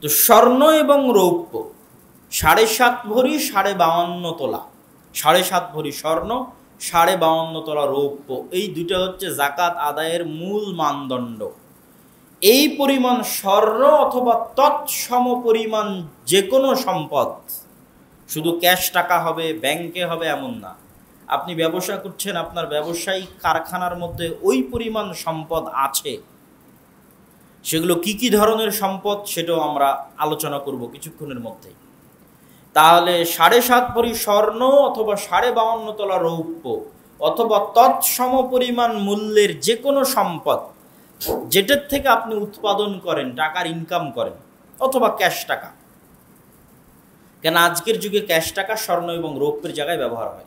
তো স্বর্ণ এবং রৌপ্য 7.5 ভরি 52.5 তোলা, 7.5 ভরি স্বর্ণ 52.5 তোলা রৌপ্য, এই দুটো হচ্ছে জাকাত আদায়ের মূল মানদণ্ড। এই পরিমাণ স্বর্ণ অথবা তৎসম পরিমাণ যে কোনো সম্পদ, শুধু ক্যাশ টাকা হবে, ব্যাংকে হবে এমন না। আপনি ব্যবসা করছেন, আপনার ব্যবসায়িক কারখানার মধ্যে ওই পরিমাণ সম্পদ আছে, সেগুলো কি কি ধরনের সম্পদ সেটাও আমরা আলোচনা করব কিছুক্ষণের মধ্যেই। তাহলে 7.5 ভরি স্বর্ণ অথবা 52.5 তোলা রৌপ্য অথবা তৎসম পরিমাণ মূল্যের যে কোনো সম্পদ, যেটার থেকে আপনি উৎপাদন করেন, টাকার ইনকাম করেন, অথবা ক্যাশ টাকা, কেন আজকের যুগে ক্যাশ টাকা স্বর্ণ এবং রৌপ্যের জায়গায় ব্যবহার হয়,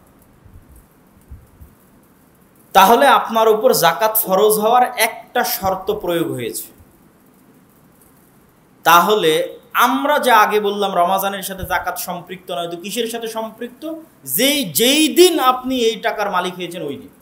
তাহলে আপনার উপর জাকাত ফরজ হওয়ার একটা শর্ত প্রয়োগ হয়েছে। তাহলে আমরা যা আগে বললাম রমাজানের সাথে জাকাত সম্পৃক্ত নয়, তো কিসের সাথে সম্পৃক্ত? যেই দিন আপনি এই টাকার মালিক হয়েছেন ওই দিন।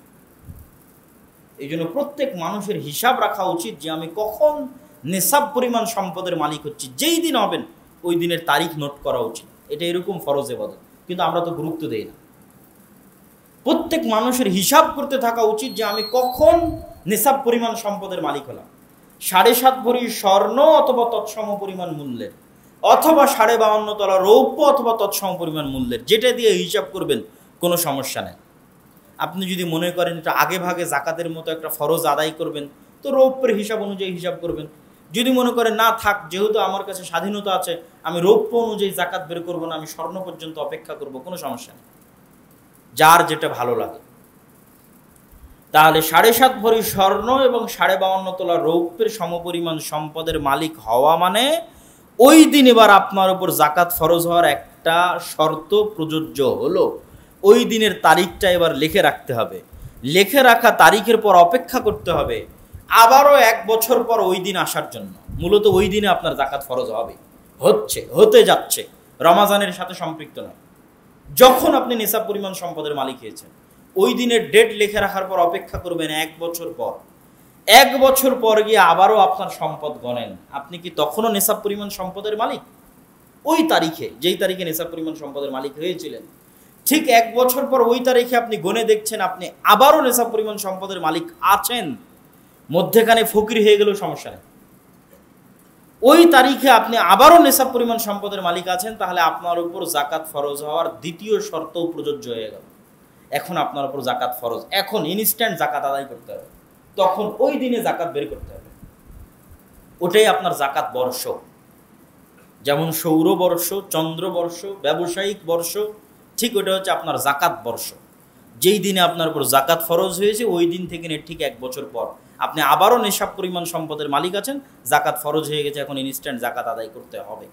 এই জন্য প্রত্যেক মানুষের হিসাব রাখা উচিত যে আমি কখন নেশাব পরিমাণ সম্পদের মালিক হচ্ছি। যেই দিন হবেন ওই দিনের তারিখ নোট করা উচিত। এটা এরকম ফরজ ইবাদত, কিন্তু আমরা তো গুরুত্ব দেই না। প্রত্যেক মানুষের হিসাব করতে থাকা উচিত যে আমি কখন নেশাব পরিমাণ সম্পদের মালিক হলাম। 7.5 ভরি স্বর্ণ অথবা তৎসম পরিমাণ মূল্যের, অথবা 52.5 তোলা রৌপ্য অথবা তৎসম পরিমাণ মূল্যের, যেটা দিয়ে হিসাব করবেন কোনো সমস্যা নেই। আপনি যদি মনে করেন এটা আগে ভাগে জাকাতের মতো একটা ফরজ আদায় করবেন, তো রৌপ্যের হিসাব অনুযায়ী হিসাব করবেন। যদি মনে করেন না থাক, যেহেতু আমার কাছে স্বাধীনতা আছে, আমি রৌপ্য অনুযায়ী জাকাত বের করবো না, আমি স্বর্ণ পর্যন্ত অপেক্ষা করব, কোনো সমস্যা নেই, যার যেটা ভালো লাগে। তাহলে 7.5 ভরি স্বর্ণ এবং 52.5 তোলা রৌপ্যের সমপরিমাণ সম্পদের মালিক হওয়া মানে ওই দিন এবার আপনার উপর জাকাত ফরজ হওয়ার একটা শর্ত প্রযোজ্য হলো, ওই দিনের তারিখটা এবার লিখে রাখতে হবে। লিখে রাখা তারিখের পর অপেক্ষা করতে হবে আবারও 1 বছর পর ওই দিন আসার জন্য। মূলত ওই দিনে আপনার জাকাত ফরজ হবে, হতে যাচ্ছে, রমাজানের সাথে সম্পৃক্ত নয়। যখন আপনি নেশাব পরিমাণ সম্পদের মালিক হয়েছেন ওই দিনের ডেট লিখে রাখার পর অপেক্ষা করবেন 1 বছর পর। 1 বছর পর গিয়ে আবারও আপনার সম্পদ গণেন, আপনি কি তখনও নেশাব পরিমাণ সম্পদের মালিক? ওই তারিখে, যেই তারিখে নেশাব পরিমাণ সম্পদের মালিক হয়েছিলেন, ঠিক 1 বছর পর ওই তারিখে আপনি গণে দেখছেন আপনি আবারও নেশাব পরিমাণ সম্পদের মালিক আছেন। মধ্যেখানে ফকির হয়ে গেলেও সমস্যা নেই, ওই তারিখে আপনি আবারও নেশাব পরিমাণ সম্পদের মালিক আছেন, তাহলে আপনার উপর জাকাত ফরজ হওয়ার দ্বিতীয় শর্তও প্রযোজ্য হয়ে গেল। এখন আপনার উপর জাকাত ফরজ, এখন ইনস্ট্যান্ট জাকাত আদায় করতে হবে, তখন ওই দিনে জাকাত বের করতে হবে। ওটাই আপনার জাকাত বর্ষ। যেমন সৌর বর্ষ, চন্দ্র বর্ষ, ব্যবসায়িক বর্ষ, ঠিক ওটা হচ্ছে আপনার জাকাত বর্ষ। যেই দিনে আপনার উপর জাকাত ফরজ হয়েছে ওই দিন থেকে ঠিক 1 বছর পর আপনি আবারও নেশাব পরিমাণ সম্পদের মালিক আছেন, জাকাত ফরজ হয়ে গেছে, এখন ইনস্ট্যান্ট জাকাত আদায় করতে হবে।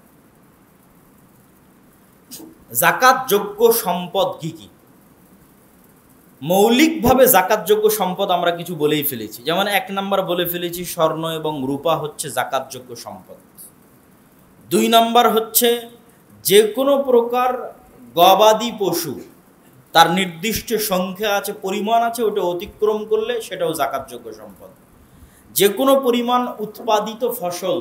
জাকাত যোগ্য সম্পদ কি কি? মৌলিকভাবে জাকাতযোগ্য সম্পদ আমরা কিছু বলেই ফেলেছি। যেমন 1 নাম্বার বলে ফেলেছি স্বর্ণ এবং রূপা হচ্ছে জাকাতযোগ্য সম্পদ। 2 নাম্বার হচ্ছে যে কোনো প্রকার গবাদি পশু, তার নির্দিষ্ট সংখ্যা আছে, পরিমাণ আছে, ওটা অতিক্রম করলে সেটাও জাকাতযোগ্য সম্পদ। যে কোনো পরিমাণ উৎপাদিত ফসল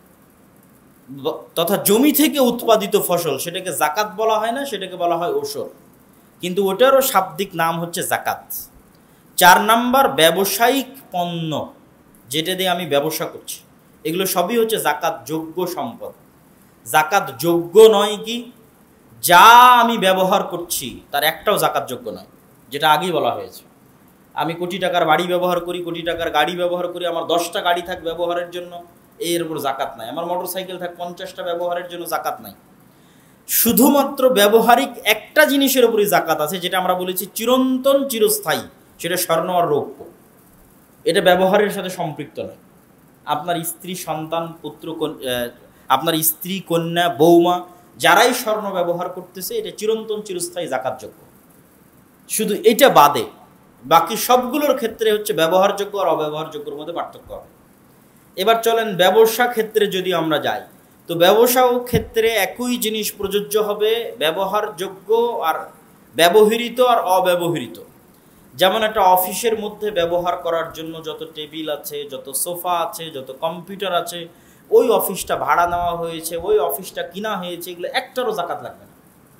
তথা জমি থেকে উৎপাদিত ফসল, সেটাকে জাকাত বলা হয় না, সেটাকে বলা হয় ওসর, কিন্তু ওটারও শাব্দিক নাম হচ্ছে জাকাত। 4 নাম্বার ব্যবসায়িক পণ্য, যেটা দিয়ে আমি ব্যবসা করছি, এগুলো সবই হচ্ছে জাকাত যোগ্য সম্পদ। জাকাত যোগ্য নয় কি, যা আমি ব্যবহার করছি তার একটাও জাকাত যোগ্য নয়, যেটা আগেই বলা হয়েছে। আমি কোটি টাকার বাড়ি ব্যবহার করি, কোটি টাকার গাড়ি ব্যবহার করি, আমার 10টা গাড়ি থাক ব্যবহারের জন্য, এর উপর জাকাত নাই। আমার মোটর সাইকেল থাক 50টা ব্যবহারের জন্য, জাকাত নাই। শুধুমাত্র ব্যবহারিক একটা জিনিসের উপরই জাকাত আছে, যেটা আমরা বলেছি চিরন্তন চিরস্থায়ী, সেটা স্বর্ণ আর রৌপ্য। এটা ব্যবহারের সাথে সম্পৃক্ত নয়। আপনার স্ত্রী, সন্তান, পুত্র, আপনার স্ত্রী, কন্যা, বৌমা, যারাই স্বর্ণ ব্যবহার করতেছে এটা চিরন্তন চিরস্থায়ী জাকাতযোগ্য। শুধু এটা বাদে বাকি সবগুলোর ক্ষেত্রে হচ্ছে ব্যবহারযোগ্য আর অব্যবহারযোগ্যের মধ্যে পার্থক্য হবে। এবার চলেন ব্যবসা ক্ষেত্রে যদি আমরা যাই, তো ব্যবসা ক্ষেত্রে একই জিনিস প্রযোজ্য হবে, ব্যবহারযোগ্য আর ব্যবহৃত আর অব্যবহৃত। যেমন একটা অফিসের মধ্যে ব্যবহার করার জন্য যত টেবিল আছে, যত সোফা আছে, যত কম্পিউটার আছে, ওই অফিসটা ভাড়া নেওয়া হয়েছে, ওই অফিসটা কিনা হয়েছে, এগুলো একটারও জাকাত লাগবে না।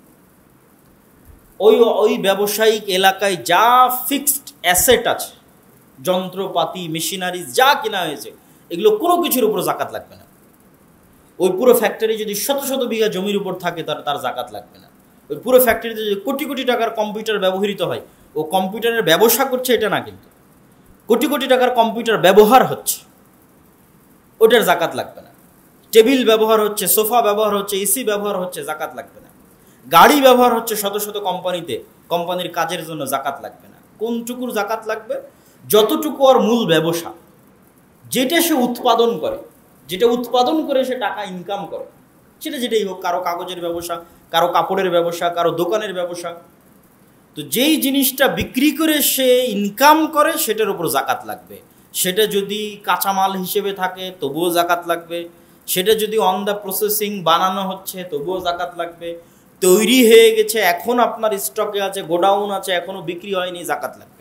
ওই ব্যবসায়িক এলাকায় যা ফিক্সড অ্যাসেট আছে, যন্ত্রপাতি, মেশিনারি যা কিনা হয়েছে, এগুলো কোনো কিছুর উপর জাকাত লাগবে না। ওই পুরো ফ্যাক্টরি যদি শত শত বিঘা জমির উপর থাকে তার জাকাত লাগবে না। ওই পুরো ফ্যাক্টরিতে যদি কোটি কোটি টাকার কম্পিউটার ব্যবহৃত হয়, ও কম্পিউটারের ব্যবসা করছে এটা না, কিন্তু কোটি কোটি টাকার কম্পিউটার ব্যবহার হচ্ছে, ওটার জাকাত লাগবে না। টেবিল ব্যবহার হচ্ছে, সোফা ব্যবহার হচ্ছে, এসি ব্যবহার হচ্ছে, জাকাত লাগবে না। গাড়ি ব্যবহার হচ্ছে শত শত কোম্পানিতে, কোম্পানির কাজের জন্য জাকাত লাগবে না। কোনটুকুর জাকাত লাগবে? যতটুকু ওর মূল ব্যবসা, যেটা সে উৎপাদন করে, যেটা উৎপাদন করে সে টাকা ইনকাম করে, সেটা যেটাই হোক, কারো কাগজের ব্যবসা, কারো কাপড়ের ব্যবসা, কারো দোকানের ব্যবসা, তো যেই জিনিসটা বিক্রি করে সে ইনকাম করে সেটার উপর জাকাত লাগবে। সেটা যদি কাঁচামাল হিসেবে থাকে তবুও জাকাত লাগবে, সেটা যদি অন দ্য প্রসেসিং বানানো হচ্ছে তবুও জাকাত লাগবে, তৈরি হয়ে গেছে এখন আপনার স্টকে আছে, গোডাউন আছে, এখনো বিক্রি হয়নি, জাকাত লাগবে।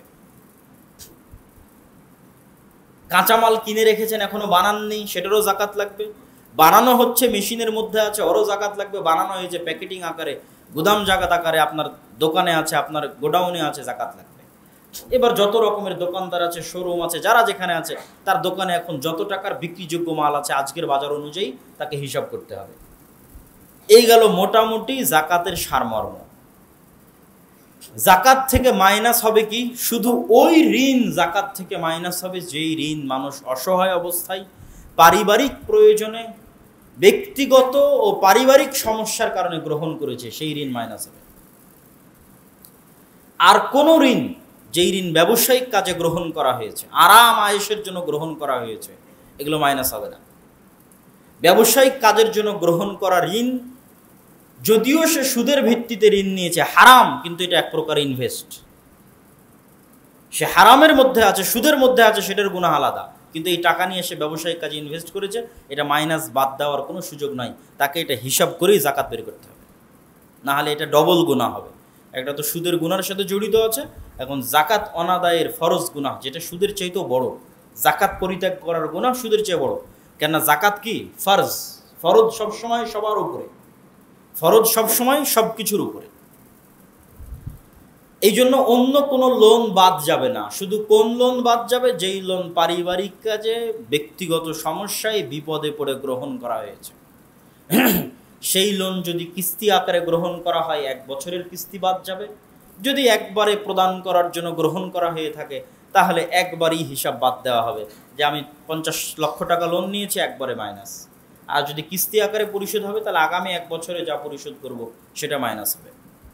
কাঁচামাল কিনে রেখেছেন এখনো বানাননি, সেটারও জাকাত লাগবে। বানানো হচ্ছে, মেশিনের মধ্যে আছে, ওরও জাকাত লাগবে। বানানো হয়েছে প্যাকেটিং আকারে, গুদাম জাকাত আকারে, আপনার দোকানে আছে, আপনার গোডাউনে আছে, জাকাত লাগবে। এবার যত রকমের দোকানদার আছে, শোরুম আছে, যারা যেখানে আছে, তার দোকানে এখন যত টাকার বিক্রিযোগ্য মাল আছে আজকের বাজার অনুযায়ী তাকে হিসাব করতে হবে। এই গেল মোটামুটি জাকাতের সারমর্ম। জাকাত থেকে মাইনাস হবে কি? শুধু ওই ঋণ জাকাত থেকে মাইনাস হবে যেই ঋণ মানুষ অসহায় অবস্থায়, পারিবারিক প্রয়োজনে, ব্যক্তিগত ও পারিবারিক সমস্যার কারণে গ্রহণ করেছে, সেই ঋণ মাইনাস হবে। আর কোন ঋণ, যেই ঋণ ব্যবসায়িক কাজে গ্রহণ করা হয়েছে, আরাম আয়েশের জন্য গ্রহণ করা হয়েছে, এগুলো মাইনাস হবে না। ব্যবসায়িক কাজের জন্য গ্রহণ করা ঋণ, যদিও সে সুদের ভিত্তিতে ঋণ নিয়েছে, হারাম, কিন্তু এটা এক প্রকার ইনভেস্ট। সে হারামের মধ্যে আছে, সুদের মধ্যে আছে, সেটার গুনাহ আলাদা, কিন্তু এই টাকা নিয়ে সে ব্যবসায়িক কাজে ইনভেস্ট করেছে, এটা মাইনাস বাদ দেওয়ার কোনো সুযোগ নাই। তাকে এটা হিসাব করেই জাকাত বের করতে হবে, না হলে এটা ডবল গুনাহ হবে। একটা তো সুদের গুনার সাথে জড়িত আছে, এখন জাকাত অনাদায়ের ফরজ গুনাহ, যেটা সুদের চাইতেও বড়। জাকাত পরিত্যাগ করার গুনাহ সুদের চেয়ে বড়, কেননা জাকাত কি ফরজ, ফরজ সবসময় সবার উপরে, ফরজ সবসময় সব কিছুর উপরে। এই জন্য অন্য কোনো লোন বাদ যাবে না। শুধু কোন লোন বাদ যাবে? যেই লোন পারিবারিক কাজে, ব্যক্তিগত সমস্যায়, বিপদে পড়ে গ্রহণ করা হয়েছে। সেই লোন যদি কিস্তি আকারে গ্রহণ করা হয়, 1 বছরের কিস্তি বাদ যাবে। যদি একবারে প্রদান করার জন্য গ্রহণ করা হয়ে থাকে, তাহলে একবারই হিসাব বাদ দেওয়া হবে, যে আমি 50 লক্ষ টাকা লোন নিয়েছি, একবারে মাইনাস। আর যদি কিস্তি আকারে পরিশোধ হবে, তাহলে আগামী 1 বছরে যা পরিশোধ করব সেটা মাইনাস হবে।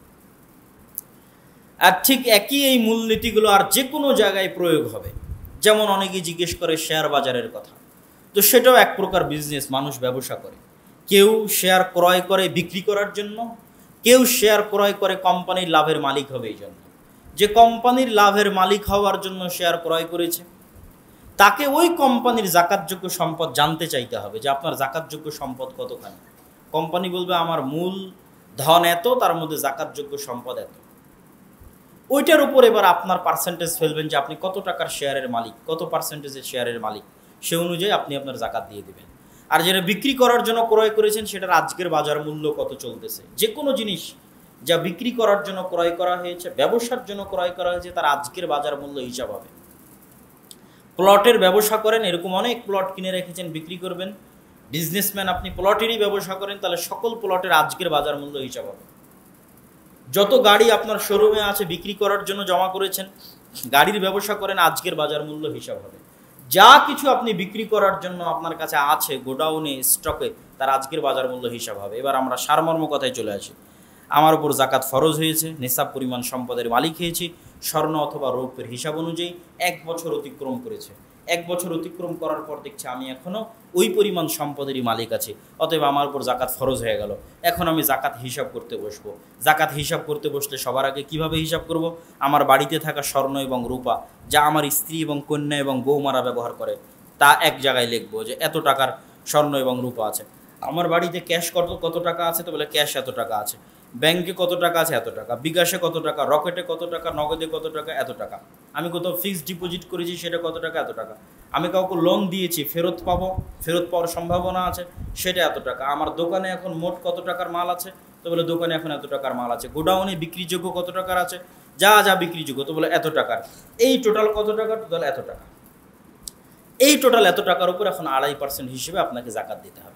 আর ঠিক একই এই মূলনীতিগুলো আর যে কোনো জায়গায় প্রয়োগ হবে। যেমন অনেকেই জিজ্ঞেস করে শেয়ার বাজারের কথা, তো সেটাও এক প্রকার বিজনেস, মানুষ ব্যবসা করে। কেউ শেয়ার ক্রয় করে বিক্রি করার জন্য, কেউ শেয়ার ক্রয় করে কোম্পানির লাভের মালিক হবে এই জন্য। যে কোম্পানির লাভের মালিক হওয়ার জন্য শেয়ার ক্রয় করেছে, তাকে ওই কোম্পানির জাকাতযোগ্য সম্পদ জানতে চাইতে হবে, যে আপনার জাকাতযোগ্য সম্পদ কতখানি। কোম্পানি বলবে আমার মূল ধন এত, তার মধ্যে জাকাতযোগ্য সম্পদ এত। ওইটার উপর এবার আপনার পার্সেন্টেজ ফেলবেন, যে আপনি কত টাকার শেয়ারের মালিক, কত পার্সেন্টেজের শেয়ারের মালিক, সে অনুযায়ী আপনি আপনার জাকাত দিয়ে দেবেন। আর যেটা বিক্রি করার জন্য ক্রয় করেছেন, সেটার আজকের বাজার মূল্য কত চলতেছে। যে কোনো জিনিস যা বিক্রি করার জন্য ক্রয় করা হয়েছে, ব্যবসার জন্য ক্রয় করা হয়েছে, তার আজকের বাজার মূল্য হিসাব হবে। প্লটের ব্যবসা করেন, এরকম অনেক প্লট কিনে রেখেছেন, বিক্রি করবেন, বিজনেসম্যান আপনি, প্লটেরই ব্যবসা করেন, তাহলে সকল প্লটের আজকের বাজার মূল্য হিসাব হবে। যত গাড়ি আপনার শোরুমে আছে বিক্রি করার জন্য জমা করেছেন, গাড়ির ব্যবসা করেন, আজকের বাজার মূল্য হিসাব হবে। যা কিছু আপনি বিক্রি করার জন্য আপনার কাছে আছে গোডাউনে, স্টকে, তার আজকের বাজার মূল্য হিসাব হবে। এবার আমরা সারমর্ম কথায় চলে আসি। আমার উপর জাকাত ফরজ হয়েছে, নিসাব পরিমাণ সম্পদের মালিক হয়েছি, স্বর্ণ অথবা রৌপ্যের হিসাব অনুযায়ী 1 বছর অতিক্রম করেছে। 1 বছর অতিক্রম করার পর দেখছি আমি এখনও ওই পরিমাণ সম্পদেরই মালিক আছি, অতএব আমার উপর জাকাত ফরজ হয়ে গেল। এখন আমি জাকাত হিসাব করতে বসবো। জাকাত হিসাব করতে বসলে সবার আগে কিভাবে হিসাব করব? আমার বাড়িতে থাকা স্বর্ণ এবং রূপা, যা আমার স্ত্রী এবং কন্যা এবং বৌমারা ব্যবহার করে, তা এক জায়গায় লিখবো যে এত টাকার স্বর্ণ এবং রূপা আছে। আমার বাড়িতে ক্যাশ কত টাকা আছে, তো বলে ক্যাশ এত টাকা আছে। ব্যাংকে কত টাকা আছে এত টাকা, বিকাশে কত টাকা, রকেটে কত টাকা, নগদে কত টাকা এত টাকা, আমি কোথাও ফিক্সড ডিপোজিট করেছি সেটা কত টাকা এত টাকা, আমি কাউকে লোন দিয়েছি ফেরত পাওয়ার সম্ভাবনা আছে সেটা এত টাকা, আমার দোকানে এখন মোট কত টাকার মাল আছে, তো বলে দোকানে এখন এত টাকার মাল আছে, গোডাউনে বিক্রিযোগ্য কত টাকার আছে, যা যা বিক্রিযোগ্য, তো বলে এত টাকার, এই টোটাল কত টাকা, টোটাল এত টাকা। এই টোটাল এত টাকার উপর এখন 2.5% হিসেবে আপনাকে জাকাত দিতে হবে।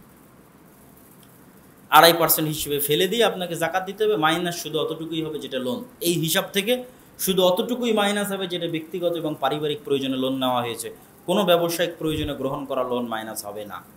2.5% হিসেবে ফেলে দিয়ে আপনাকে জাকাত দিতে হবে, মাইনাস শুধু অতটুকুই হবে যেটা লোন। এই হিসাব থেকে শুধু অতটুকুই মাইনাস হবে যেটা ব্যক্তিগত এবং পারিবারিক প্রয়োজনে লোন নেওয়া হয়েছে, কোনো ব্যবসায়িক প্রয়োজনে গ্রহণ করা লোন মাইনাস হবে না।